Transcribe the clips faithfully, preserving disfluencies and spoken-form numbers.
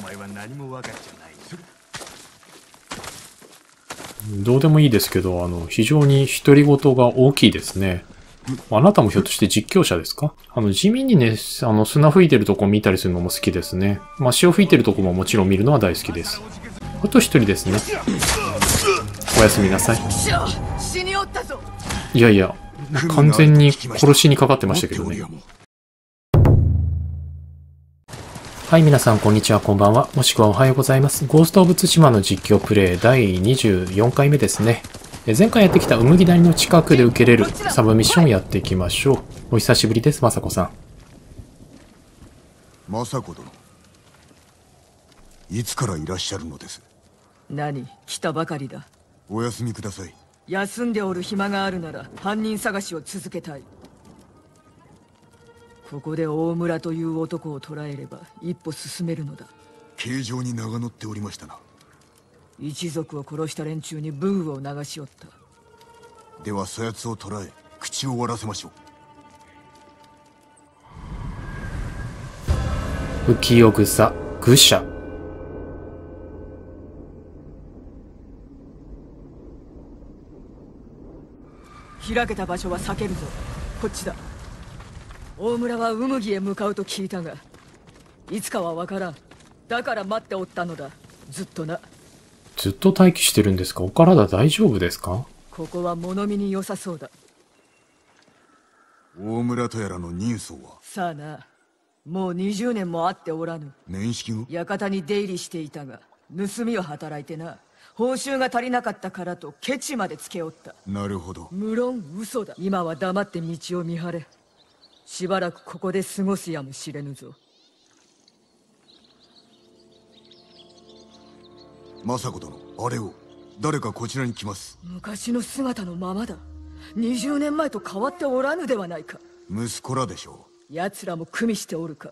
前は何も分かっちゃない。 どうでもいいですけど、あの、非常に独り言が大きいですね。あなたもひょっとして実況者ですか？あの、地味にね、あの、砂吹いてるとこ見たりするのも好きですね。まあ、潮吹いてるとこももちろん見るのは大好きです。あと一人ですね。おやすみなさい。いやいや、完全に殺しにかかってましたけどね。はい、皆さん、こんにちは、こんばんは。もしくはおはようございます。ゴースト・オブ・ツシマの実況プレイだいにじゅうよんかいめですね。前回やってきたうむぎ谷の近くで受けれるサブミッションをやっていきましょう。お久しぶりです、まさこさん。まさこ殿。いつからいらっしゃるのです？ 何、来たばかりだ。 お休みください。 休んでおる暇があるなら犯人探しを続けたい。ここで大村という男を捕らえれば一歩進めるのだ。 形状に名が載っておりましたな。 一族を殺した連中にブーを流しおった。 ではそやつを捕らえ口を割らせましょん。浮世草愚者。 開けた場所は避けるぞ。こっちだ。大村はウムギへ向かうと聞いたが、いつかはわからん。だから待っておったのだ。ずっとな。 ずっと待機してるんですか？お体大丈夫ですか？ ここは物見に良さそうだ。 大村とやらの人相は？ さあな。もうにじゅうねんも会っておらぬ。 面識が？ 館に出入りしていたが、盗みを働いてな。報酬が足りなかったからとケチまでつけおった。 なるほど。 無論嘘だ。今は黙って道を見張れ。しばらくここで過ごすやもしれぬぞ。 政子殿、あれを。誰かこちらに来ます。 昔の姿のままだ。にじゅうねんまえと変わっておらぬではないか。 息子らでしょう。奴らも組みしておるか。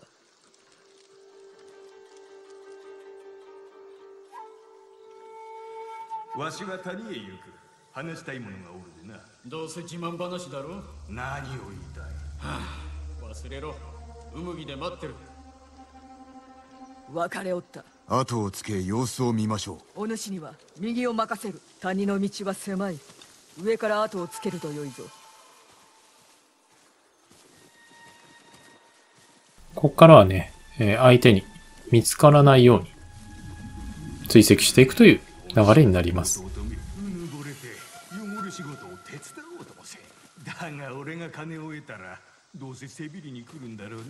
わしは谷へ行く。話したいものがおるでな。 どうせ自慢話だろ。 何を言いたい？ はあ、忘れろ。うむぎで待ってる。 別れおった。 後をつけ様子を見ましょう。お主には右を任せる。谷の道は狭い。上から後をつけるとよいぞ。 こっからはね、えー、相手に見つからないように追跡していくという流れになります。 うぬぼれて汚れ仕事を手伝おうともせ。だが俺が金を得たらどうせ背びりに来るんだろうな。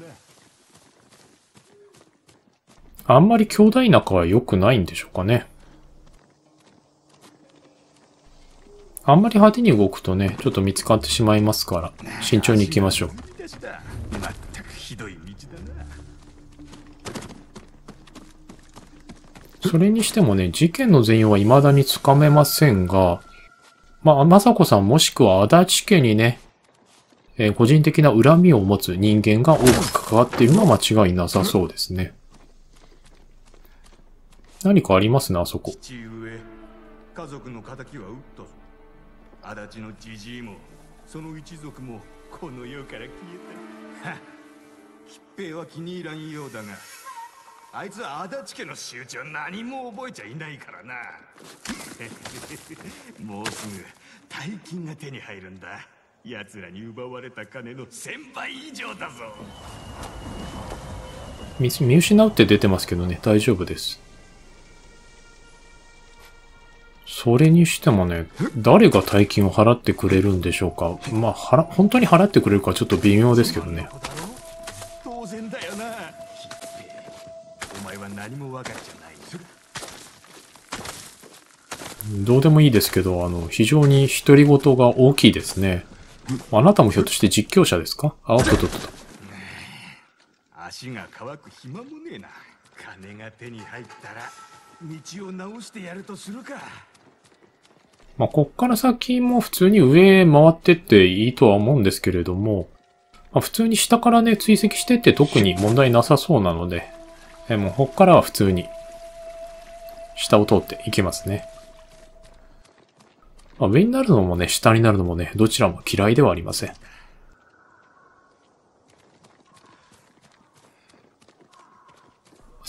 あんまり兄弟仲は良くないんでしょうかね。あんまり派手に動くとね、ちょっと見つかってしまいますから、慎重に行きましょう。 全くひどい道だな。 それにしてもね、事件の全容は未だにつかめませんが、まあ、雅子さんもしくは足立家にね、えー、個人的な恨みを持つ人間が多く関わっているのは間違いなさそうですね。何かありますね、あそこ。 父上、家族の敵は撃ったぞ。足立のじじいも、その一族もこの世から消えた。はっ、吉平は気に入らんようだが、あいつは足立家の仕打ちは何も覚えちゃいないからな。もうすぐ大金が手に入るんだ。奴らに奪われた金の千倍以上だぞ。 見、見失うって出てますけどね、大丈夫です。それにしてもね、誰が大金を払ってくれるんでしょうか。まあ、払、本当に払ってくれるかちょっと微妙ですけどね。 当然だよな。お前は何も分かっちゃない。 どうでもいいですけど、あの、非常に独り言が大きいですね。あなたもひょっとして実況者ですか？あ、おっとっとっと。 足が乾く暇もねえな。金が手に入ったら道を直してやるとするか。 まあ、こっから先も普通に上へ回ってっていいとは思うんですけれども、まあ、普通に下からね、追跡してって特に問題なさそうなので、えもうこっからは普通に下を通っていきますね。まあ、上になるのもね、下になるのもね、どちらも嫌いではありません。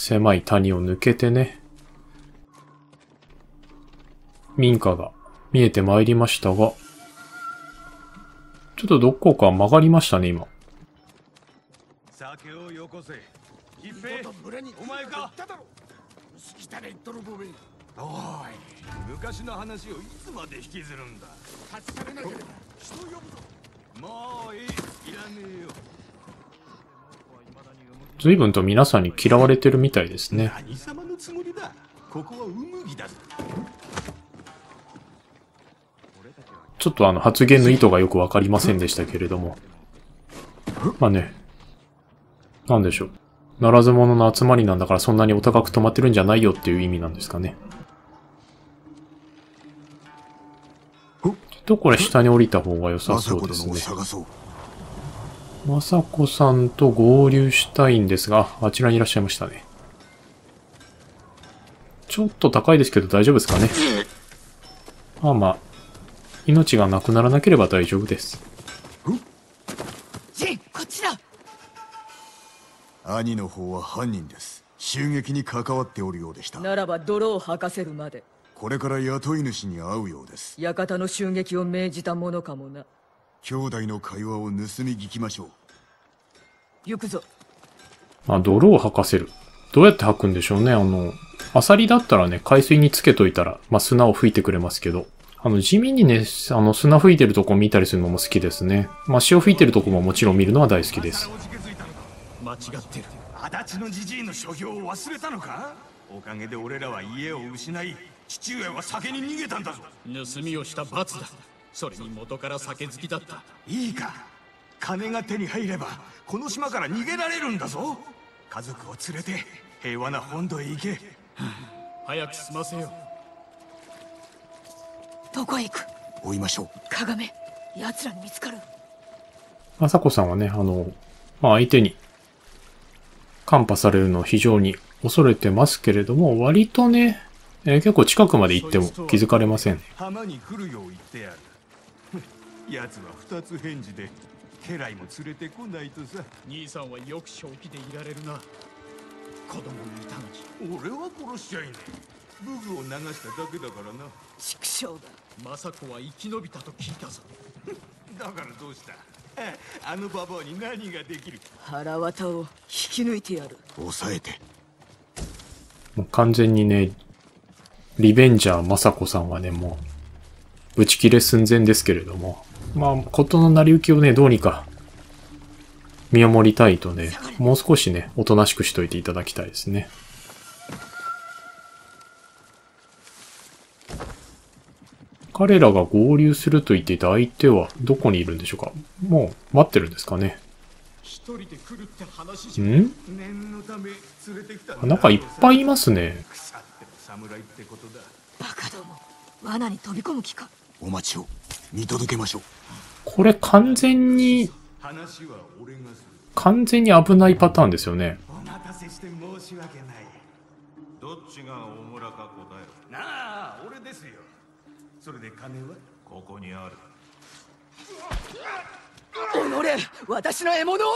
狭い谷を抜けてね、民家が見えてまいりましたが、ちょっとどこか曲がりましたね、今。 酒をよこせ。一平、お前か。おい、昔の話をいつまで引きずるんだ。立ち去れなければ人を呼ぶぞ。もういい、いらねえよ。 随分と皆さんに嫌われてるみたいですね。 何様のつもりだ。ここはウムギだぞ。 ちょっとあの発言の意図がよくわかりませんでしたけれども。まあね。なんでしょう。ならず者の集まりなんだからそんなにお高く泊まってるんじゃないよっていう意味なんですかね。きっとこれ下に降りた方が良さそうですね。まさこさんと合流したいんですが、あちらにいらっしゃいましたね。ちょっと高いですけど大丈夫ですかね。まあまあ、命がなくならなければ大丈夫です。 ジン、こっちだ。 兄の方は犯人です。襲撃に関わっておるようでした。 ならば泥を吐かせるまで。 これから雇い主に会うようです。 館の襲撃を命じたものかもな。 兄弟の会話を盗み聞きましょう。 行くぞ。 まあ、泥を吐かせる。どうやって吐くんでしょうね。あの、アサリだったらね、海水につけといたら、まあ、砂を吹いてくれますけど、あの、地味にね、あの、砂吹いてるとこ見たりするのも好きですね。まあ、潮吹いてるとこももちろん見るのは大好きです。 間違ってる。 足立のじじいの所業を忘れたのか。おかげで俺らは家を失い、父上は酒に逃げたんだぞ。 盗みをした罰だ。それに元から酒好きだった。 いいか、金が手に入ればこの島から逃げられるんだぞ。家族を連れて平和な本土へ行け。 早く済ませよ。 どこへ行く。 追いましょう。 かがめ、奴らに見つかる。 まさこさんはね、あの、まあ、相手にカンパされるのを非常に恐れてますけれども、割とね、えー、結構近くまで行っても気づかれません。 浜に来るよう言ってやる。奴は二つ返事で家来も連れてこないとさ。 兄さんはよく正気でいられるな。子供もいたのに。 俺は殺しちゃいねえ。武具を流しただけだからな。 畜生だ。 政子は生き延びたと聞いたぞ。 だからどうした。あのババアに何ができる。 腹渡を引き抜いてやる。 抑えて。 もう完全にね、リベンジャーまさこさんはね、もう、打ち切れ寸前ですけれども、まあ、事の成り行きをね、どうにか、見守りたいとね、もう少しね、おとなしくしといていただきたいですね。彼らが合流すると言っていた相手はどこにいるんでしょうか。もう待ってるんですかね。 一人で来るって話じゃ。 ん？ 念のため連れてきたんだ。 なんかいっぱいいますね。 腐っても侍ってことだ。 バカども、罠に飛び込む気か。 お待ちを見届けましょう。 これ完全に、 話は俺がする。 完全に危ないパターンですよね。 お待たせして申し訳ない。 どっちが大村か答えなあ、俺ですよ。それで金はろ。ここにある。 己、私の獲物を。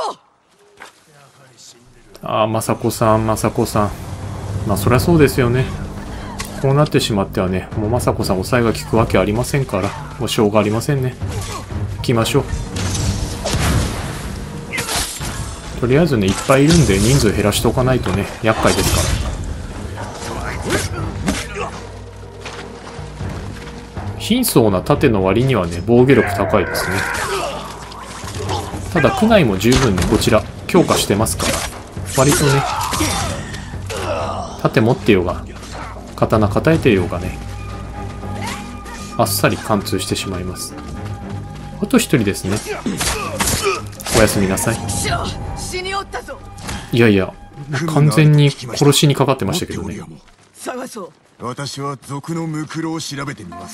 ああ、まさこさん、まさこさん。まあ、そりゃそうですよね。こうなってしまってはね、もうまさこさん抑えが効くわけありませんから、もうしょうがありませんね。行きましょう。とりあえずね、いっぱいいるんで人数減らしておかないとね、厄介ですから。貧相な盾の割にはね、防御力高いですね。ただ、区内も十分ね、こちら、強化してますから、割とね、盾持ってようが、刀抱えてようがね、あっさり貫通してしまいます。あと一人ですね。おやすみなさい。 死におったぞ。 いやいや、完全に殺しにかかってましたけどね。 探そう。 私は賊のムクロを調べてみます。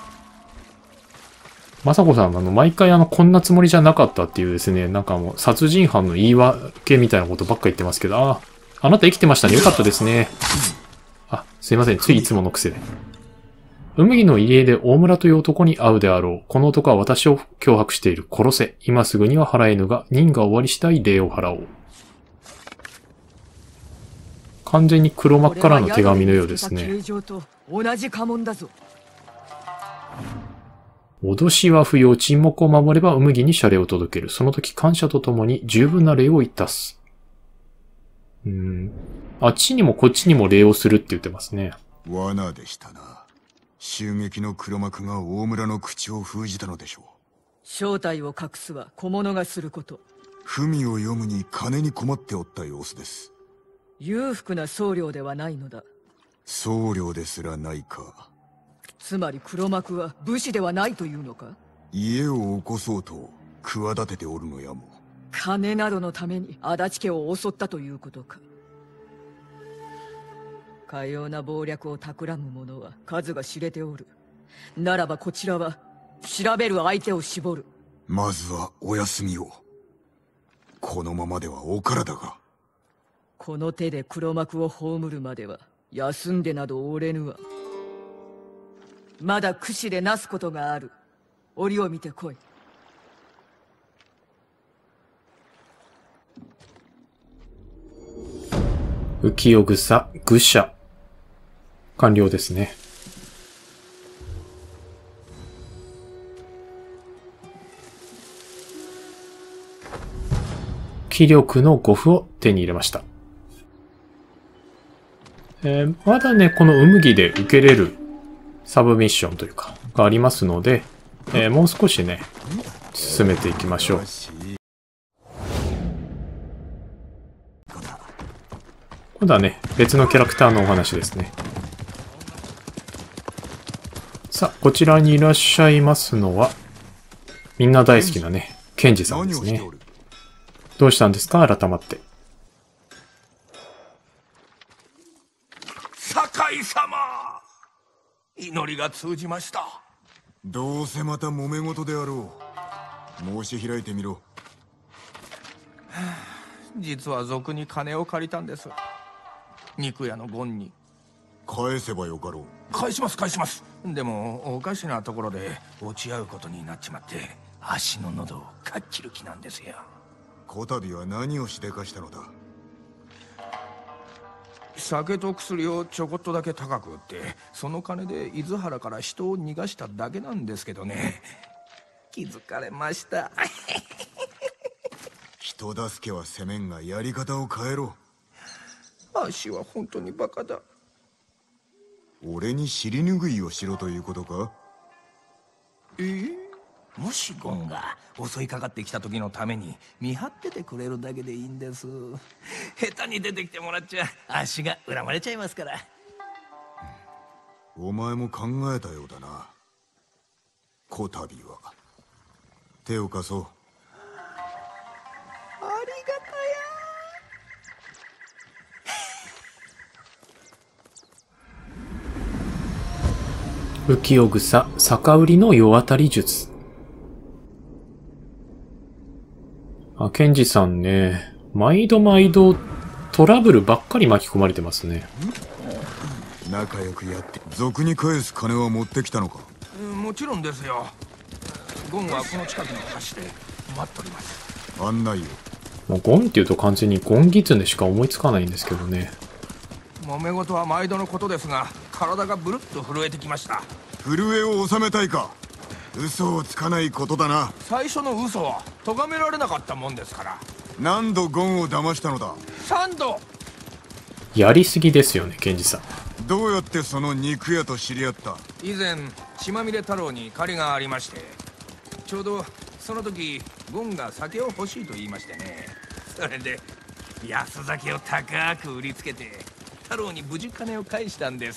まさこさん、あの、毎回あの、こんなつもりじゃなかったっていうですね、なんかもう、殺人犯の言い訳みたいなことばっか言ってますけど、ああ、あなた生きてましたね。よかったですね。あ、すいません。ついいつもの癖で。海の家で大村という男に会うであろう。この男は私を脅迫している。殺せ。今すぐには払えぬが、任が終わり次第礼を払おう。 完全に黒幕からの手紙のようですね。 形状と同じ家紋だぞ。 脅しは不要、沈黙を守れば麦に謝礼を届ける。その時感謝とともに十分な礼をいたす。うーん。あっちにもこっちにも礼をするって言ってますね。 罠でしたな。襲撃の黒幕が大村の口を封じたのでしょう。 正体を隠すは小物がすること。 文を読むに金に困っておった様子です。 裕福な僧侶ではないのだ。 僧侶ですらないか。 つまり黒幕は武士ではないというのか。 家を起こそうと企てておるのやも。 金などのために足立家を襲ったということか。かような謀略を企む者は数が知れておる。ならばこちらは調べる相手を絞る。 まずはお休みを。このままではお体が。 この手で黒幕を葬るまでは休んでなどおれぬわ。まだ駆使でなすことがある。折を見てこい。 浮世草、愚者。完了ですね。気力のご符を手に入れました。えー、まだね、このうむぎで受けれるサブミッションというか、がありますので、えー、もう少しね、進めていきましょう。今度はね、別のキャラクターのお話ですね。さあ、こちらにいらっしゃいますのは、みんな大好きなね、ケンジさんですね。どうしたんですか、改まって。 堺様、祈りが通じました。 どうせまた揉め事であろう。申し開いてみろ。 実は賊に金を借りたんです。肉屋のゴンに。 返せばよかろう。 返します返します。でもおかしなところで落ち合うことになっちまって、足の喉をかっ切る気なんですよ。 こたびは何をしでかしたのだ。 酒と薬をちょこっとだけ高く売って、その金で伊豆原から人を逃がしただけなんですけどね。気づかれました。 人助けはせめんがやり方を変えろ。 足は本当にバカだ。 俺に尻拭いをしろということか。 えー、もしゴンが襲いかかってきた時のために見張っててくれるだけでいいんです。下手に出てきてもらっちゃ足が恨まれちゃいますから。 お前も考えたようだな。こたびは手を貸そう。 ありがたや。 浮世草、逆売りの世渡り術。あ、ケンジさんね、毎度毎度トラブルばっかり巻き込まれてますね。 仲良くやって。賊に返す金は持ってきたのか。 もちろんですよ。ゴンはこの近くの橋で待っております。 案内を。 もうゴンっていうと完全にゴンギツネしか思いつかないんですけどね。 揉め事は毎度のことですが、体がブルッと震えてきました。 震えを収めたいか。嘘をつかないことだな。 最初の嘘は咎められなかったもんですから。 何度ゴンを騙したのだ。 さんど。 やりすぎですよね、ケンジさん。 どうやってその肉屋と知り合った。 以前血まみれ太郎に借りがありまして、ちょうどその時ゴンが酒を欲しいと言いましてね。それで安酒を高く売りつけて太郎に無事金を返したんです。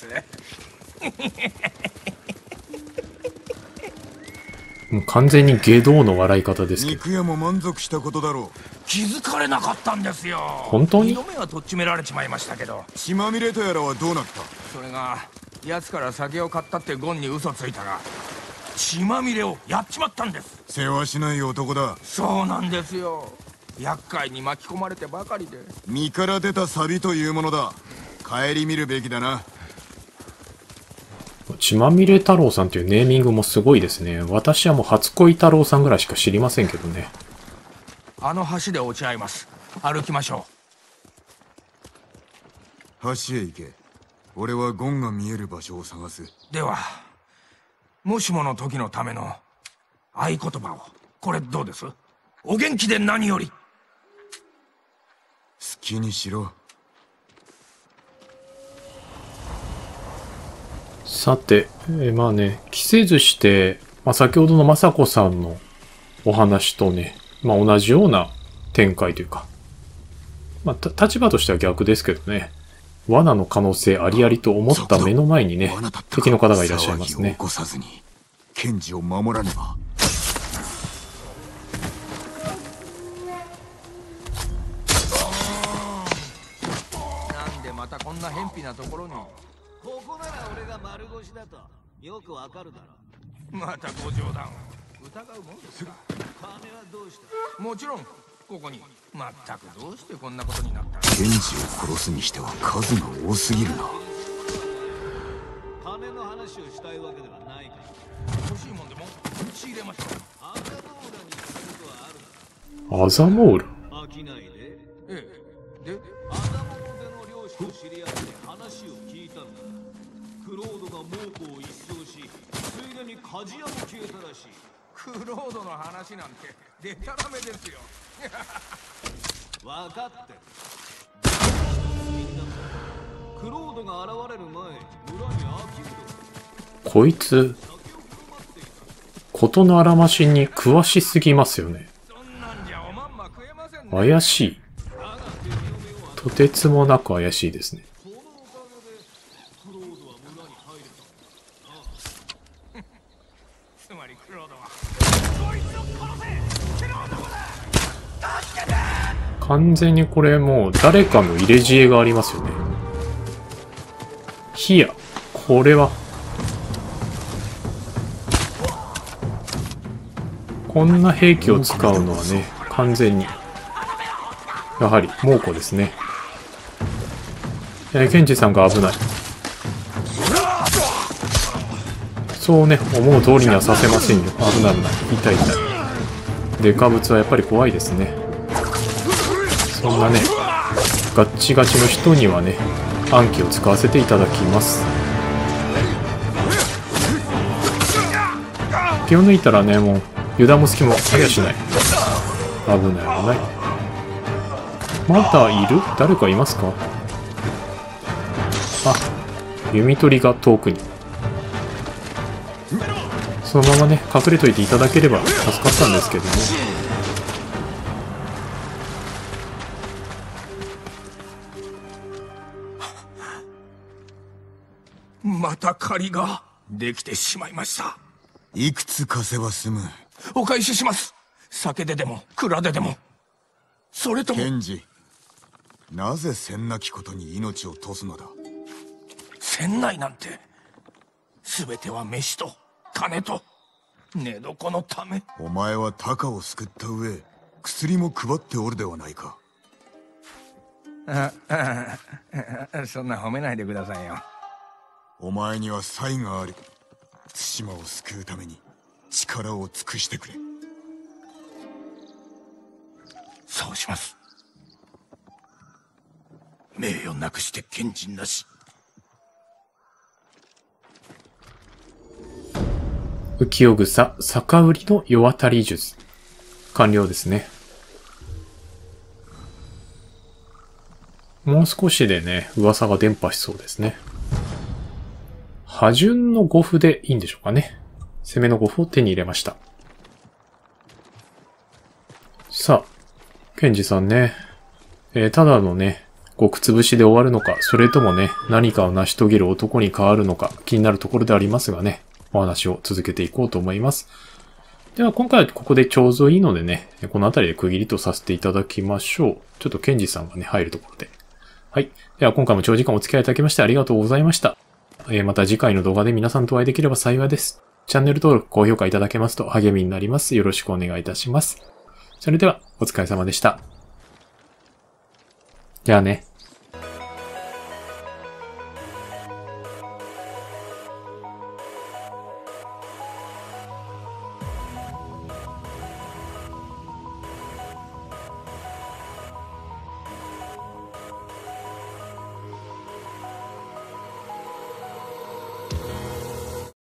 もう完全に下道の笑い方ですけど。 肉屋も満足したことだろう。 気づかれなかったんですよ。 本当に？ 二度目はとっちめられちまいましたけど。 血まみれとやらはどうなった。 それが奴から酒を買ったってゴンに嘘ついたら血まみれをやっちまったんです。 世話しない男だ。 そうなんですよ。厄介に巻き込まれてばかりで。 身から出たサビというものだ。顧みるべきだな。 血まみれ太郎さんというネーミングもすごいですね。私はもう初恋太郎さんぐらいしか知りませんけどね。 あの橋で落ち合います。歩きましょ橋へ行け。俺はゴンが見える場所を探す。 では、もしもの時のための合言葉を。これどうです？お元気で何より。好きにしろ。 さて、えー、まあね、期せずして、まあ、先ほどの雅子さんのお話とね、まあ同じような展開というか、まあ立場としては逆ですけどね、罠の可能性ありありと思った目の前にね、敵の方がいらっしゃいますね。 起こさずに賢治を守らねば。 なんでまたこんな偏僻なところに。 ここなら俺が丸腰だとよくわかるだろ。 またご冗談を疑うもんですか。 金はどうした？ もちろんここに。まったくどうしてこんなことになった。 賢治を殺すにしては数が多すぎるな。 金の話をしたいわけではないから。 欲しいもんでも仕入れましょう。 アザモーラに行ったことはあるな。 アザモール。 飽きないで。 ええ。で、 アザモールでの漁師と知り合って話を聞いたんだ。クロードが猛虎を一掃し、ついでに鍛冶屋も消えたらしい。 クロードの話なんてデタラメですよ。 分かってる。クロードが現れる前、村に飽きると。 こいつ、事のあらましに詳しすぎますよね。怪しい。とてつもなく怪しいですね。完全にこれもう誰かの入れ知恵がありますよね。火や、これは。こんな兵器を使うのはね、完全に。やはり、猛虎ですね。えー、ケンジさんが危ない。そうね、思う通りにはさせませんよ。危ない危ない。痛い痛い。デカブツはやっぱり怖いですね。そんなね、ガッチガチの人にはね、暗記を使わせていただきます。気を抜いたらね、もう、油断も隙もありゃしない。危ない危ない。まだいる？誰かいますか？あ、弓取りが遠くに。そのままね、隠れといていただければ助かったんですけどね。 また借りができてしまいました。 いくつ貸せば済む。 お返しします。酒ででも蔵ででも。それとも賢治、なぜせんなきことに命を賭すのだ。 船内なんて全ては飯と金と寝床のため。 お前はタカを救った上、薬も配っておるではないか。 ああ、そんな褒めないでくださいよ。 お前には才がある。対馬を救うために力を尽くしてくれ。 そうします。名誉なくして賢人なし。 浮世草、逆売りの世渡り術。完了ですね。もう少しでね、噂が伝播しそうですね。破順の護符でいいんでしょうかね。攻めの護符を手に入れました。さあ、ケンジさんね。えー、ただのね、極潰しで終わるのか、それともね、何かを成し遂げる男に変わるのか、気になるところでありますがね、お話を続けていこうと思います。では、今回はここでちょうどいいのでね、この辺りで区切りとさせていただきましょう。ちょっとケンジさんがね、入るところで。はい。では、今回も長時間お付き合いいただきましてありがとうございました。えー、また次回の動画で皆さんとお会いできれば幸いです。チャンネル登録、高評価いただけますと励みになります。よろしくお願いいたします。それでは、お疲れ様でした。じゃあね。